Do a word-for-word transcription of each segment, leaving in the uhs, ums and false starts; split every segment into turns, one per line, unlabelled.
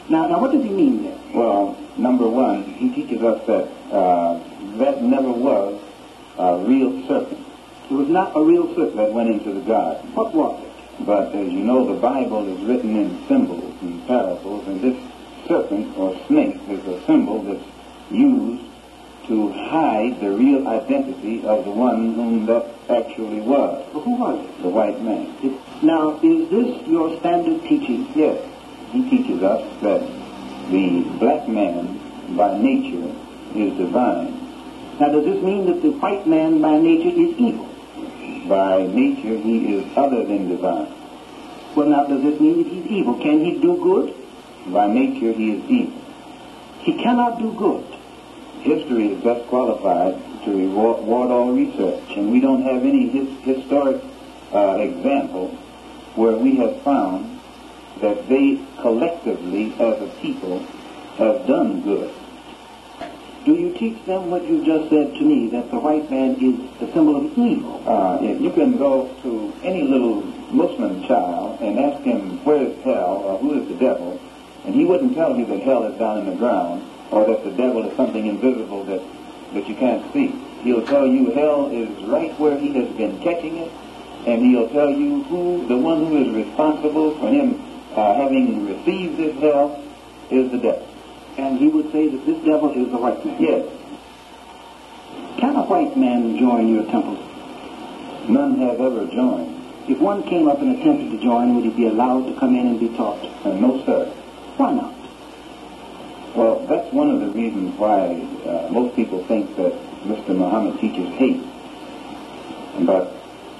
Now, now what does he mean there?
Well, number one, he teaches us that uh, that never was a real serpent.
It was not a real serpent
that went into the garden.
What was it?
But as you know, the Bible is written in symbols and parables, and this serpent or snake is a symbol that's used to hide the real identity of the one whom that actually was.
Well, who was it?
The white man.
It, now, is this your standard teaching?
Yes. He teaches us that the black man by nature is divine.
Now, does this mean that the white man by nature is evil?
By nature, he is other than divine.
Well, now, does this mean that he's evil? Can he do good?
By nature, he is evil.
He cannot do good.
History is best qualified to reward, reward all research, and we don't have any his, historic uh, example where we have found that they collectively, as a people, have done good.
Do you teach them what you just said to me, that the white man is the symbol of evil?
Uh, if you can go to any little Muslim child and ask him where is hell or who is the devil, and he wouldn't tell you that hell is down in the ground or that the devil is something invisible that, that you can't see. He'll tell you hell is right where he has been catching it, and he'll tell you who the one who is responsible for him uh, having received this hell is the devil.
And he would say that this devil is the white man?
Yes.
Can a white man join your temple?
None have ever joined.
If one came up and attempted to join, would he be allowed to come in and be taught?
Uh, no, sir.
Why not?
Well, that's one of the reasons why uh, most people think that Mister Muhammad teaches hate. But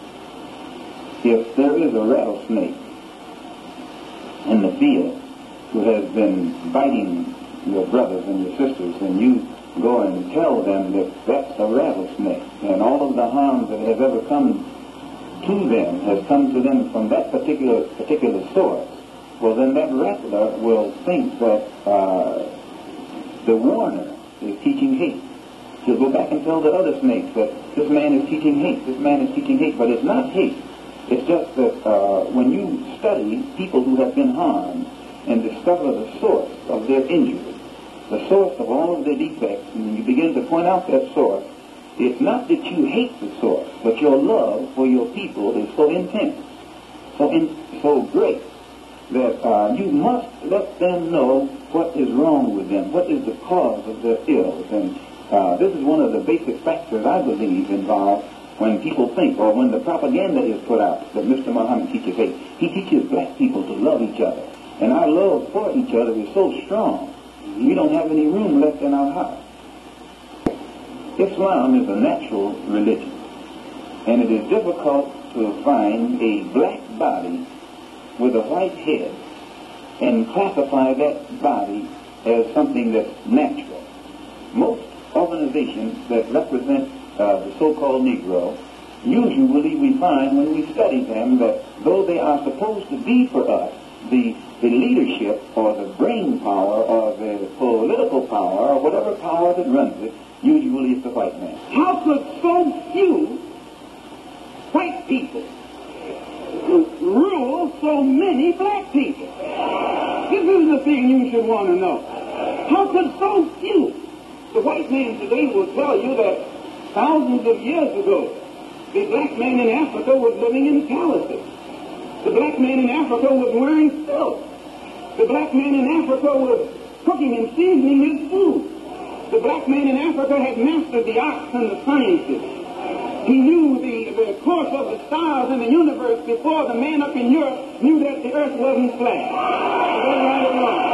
if there is a rattlesnake in the field who has been biting your brothers and your sisters, and you go and tell them that that's a rattlesnake, and all of the harm that has ever come to them has come to them from that particular particular source, well, then that rattler will think that uh, the warner is teaching hate. He'll go back and tell the other snakes that this man is teaching hate, this man is teaching hate, but it's not hate. It's just that uh, when you study people who have been harmed and discover the source of their injury, the source of all of their defects, and you begin to point out that source, it's not that you hate the source, but your love for your people is so intense, so in, so great, that uh, you must let them know what is wrong with them, what is the cause of their ills. And uh, this is one of the basic factors, I believe, involved when people think, or when the propaganda is put out that Mister Muhammad teaches hate. He teaches black people to love each other. And our love for each other is so strong, we don't have any room left in our heart. Islam is a natural religion, and it is difficult to find a black body with a white head and classify that body as something that's natural. Most organizations that represent uh, the so-called Negro, usually we find when we study them that though they are supposed to be for us the, the leadership or the brain power or the political power or whatever power that runs it, usually it's the white man.
How could so few white people rule so many black people? This is the thing you should want to know. How could so few? The white man today will tell you that thousands of years ago, the black man in Africa was living in palaces. The black man in Africa was wearing silk. The black man in Africa was cooking and seasoning his food. The black man in Africa had mastered the arts and the sciences. He knew the, the course of the stars in the universe before the man up in Europe knew that the earth wasn't flat. Is that right or wrong?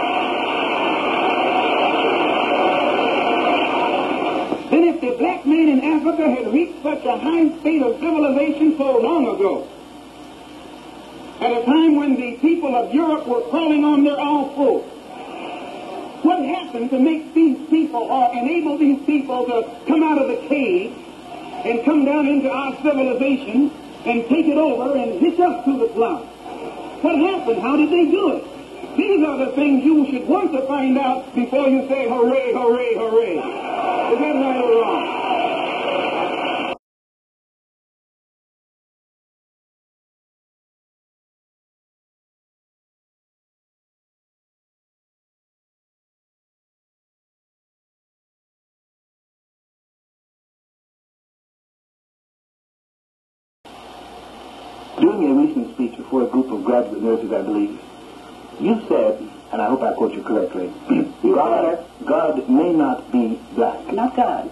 Then if the black man in Africa had reached such a high state of civilization so long ago, at a time when the people of Europe were crawling on their all fours, what happened to make these people, or enable these people to come out of the cave and come down into our civilization and take it over and hitch us to the plow? What happened? How did they do it? These are the things you should want to find out before you say hooray, hooray, hooray. Is that right or wrong?
During a recent speech before a group of graduate nurses, I believe, you said, and I hope I quote you correctly, God, God may not be black.
Not God.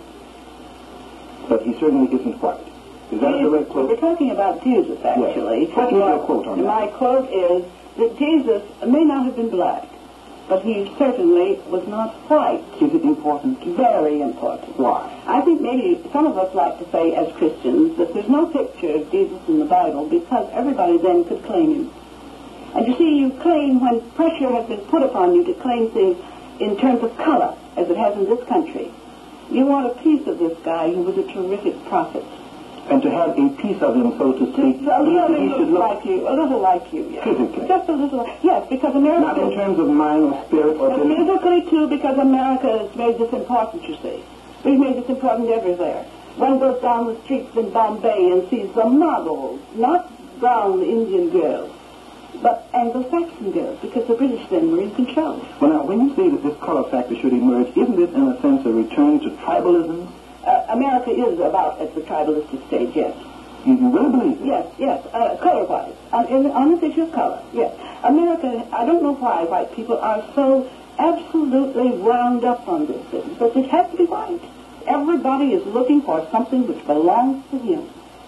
But he certainly isn't white. Is that a direct quote?
We're talking about Jesus, actually.
Yes. What is your quote on that?
My quote is that Jesus may not have been black, but he certainly was not white.
Is it important?
Very important.
Why?
I think maybe some of us like to say as Christians that there's no picture of Jesus in the Bible because everybody then could claim him. And you see, you claim when pressure has been put upon you to claim things in terms of color, as it has in this country. You want a piece of this guy who was a terrific prophet.
And to have a piece of him, so to speak,
Just a little,
he should look
like you, a little like you, yes.
physically.
Just a little, yes, because America...
Not in terms of mind or spirit or...
But physically, too, because America has made this important, you see. We've made this important everywhere. One goes down the streets in Bombay and sees the models, not brown Indian girls, but Anglo-Saxon girls, because the British then were in control.
Well, now, when you say that this color factor should emerge, isn't this, in a sense, a return to tribalism?
Uh, America is about at the tribalistic stage, yes.
You, you really believe that?
Yes, yes, uh, color-wise. Uh, in, on this issue of color, yes. America, I don't know why white people are so absolutely wound up on this thing, but it has to be white. Everybody is looking for something which belongs to him.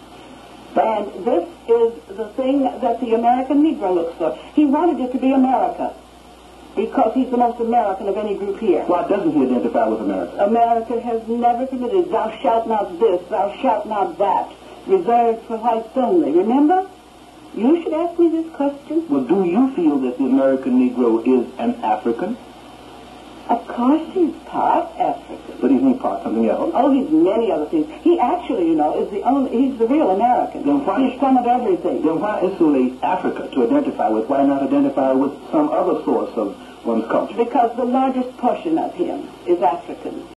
And this is the thing that the American Negro looks for. He wanted it to be America because he's the most American of any group here.
Why doesn't he identify with America?
America has never permitted, thou shalt not this, thou shalt not that, reserved for whites only. Remember? You should ask me this question.
Well, do you feel that the American Negro is an African?
Of course he's part African.
But isn't he part something else?
Oh, he's many other things. He actually, you know, is the only, he's the real American.
Then why,
he's some of everything.
Then why isolate Africa to identify with? Why not identify with some other source of one's culture?
Because the largest portion of him is African.